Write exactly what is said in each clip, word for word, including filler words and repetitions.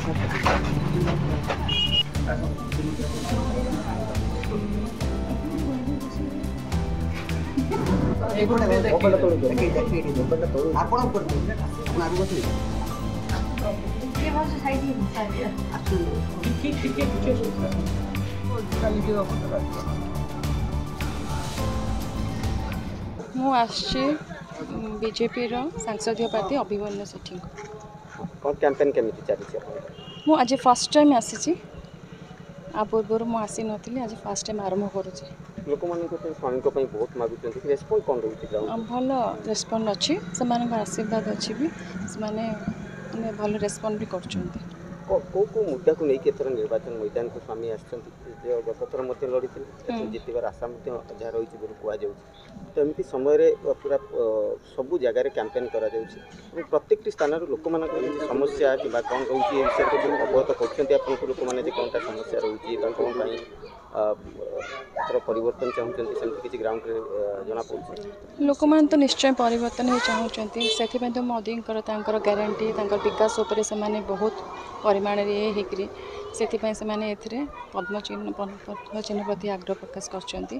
मु बीजेपी सांसदीय प्रार्थी अभिमन्यु सेठी कौन कैंपेन केमिति चली मु आज फर्स्ट टाइम आसी आ पूर्व मु आसी नथली आज फर्स्ट टाइम आरंभ करुचे लोक मान स्वामी बहुत मागुं रेस्पॉन्स कौन रोचे भल रेस्पॉन्ड अच्छी से आशीर्वाद अच्छी भी से भल रेस्पॉन्ड भी कर को को मुद्दा को लेकिन एथर निर्वाचन मैदान को स्वामी गत थर लड़ी जितबार आशा जहाँ रही कहुच्छे तो एमती समय पूरा सबू जगार कैंपेन कर प्रत्येक स्थान लोक मान समस्या कि कौन रोचे विषय अवगत कर लोक मैंने कौन समस्या रोचे कौन परिवर्तन चाहते किसी ग्राउंड जना पड़े लोक मान तो निश्चय परिवर्तन ही चाहते से तो मोदी ग्यारंटी विकास उपर से बहुत परिमाण होकर से पद्म चिन्ह पद्म चिन्ह प्रति आग्रह प्रकाश कर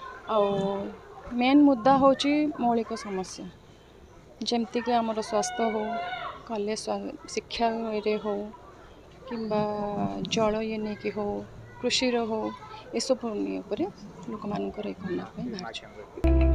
मेन मुद्दा हूँ मौलिक समस्या जमती कि आमर स्वास्थ्य हो कॉलेज शिक्षा हो कि जल ये नहीं हो कृषि हो ये सब लोक मान करना बाहर।